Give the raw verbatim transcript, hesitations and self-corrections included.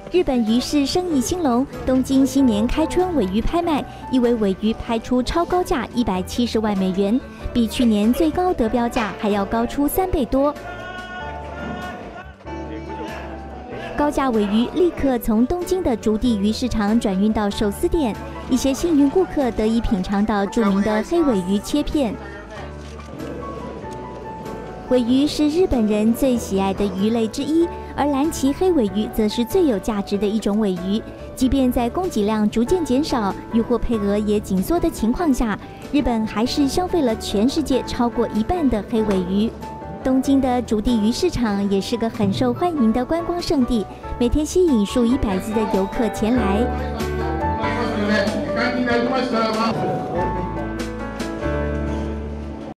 日本鱼市生意兴隆，东京新年开春尾鱼拍卖，一尾尾鱼拍出超高价一百七十万美元，比去年最高得标价还要高出三倍多。高价尾鱼立刻从东京的竹地鱼市场转运到寿司店，一些幸运顾客得以品尝到著名的黑尾鱼切片。尾鱼是日本人最喜爱的鱼类之一，而蓝鳍黑尾鱼则是最有价值的一种尾鱼。即便在供给量逐渐减少、渔获配额也紧缩的情况下，日本还是消费了全世界超过一半的黑尾鱼。东京的竹地鱼市场也是个很受欢迎的观光胜地，每天吸引数以百计的游客前来。